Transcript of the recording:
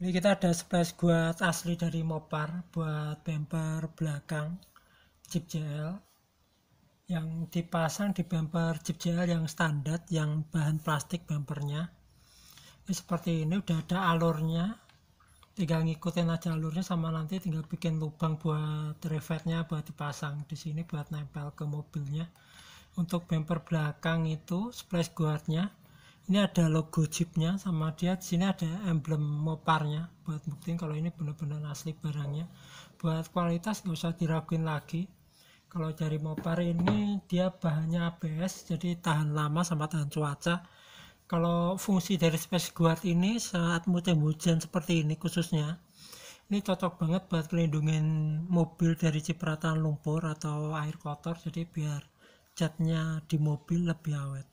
Ini kita ada splash guard asli dari Mopar buat bumper belakang Jeep JL yang dipasang di bumper Jeep JL yang standar yang bahan plastik bumpernya. Ini seperti ini, udah ada alurnya, tinggal ngikutin aja alurnya, sama nanti tinggal bikin lubang buat revetnya buat dipasang di sini buat nempel ke mobilnya. Untuk bumper belakang itu splash guardnya, ini ada logo Jeepnya, sama dia di sini ada emblem Moparnya buat buktiin kalau ini benar-benar asli barangnya. Buat kualitas nggak usah diraguin lagi. Kalau dari Mopar ini dia bahannya ABS, jadi tahan lama sama tahan cuaca. Kalau fungsi dari space guard ini saat musim hujan seperti ini khususnya, ini cocok banget buat melindungi mobil dari cipratan lumpur atau air kotor, jadi biar catnya di mobil lebih awet.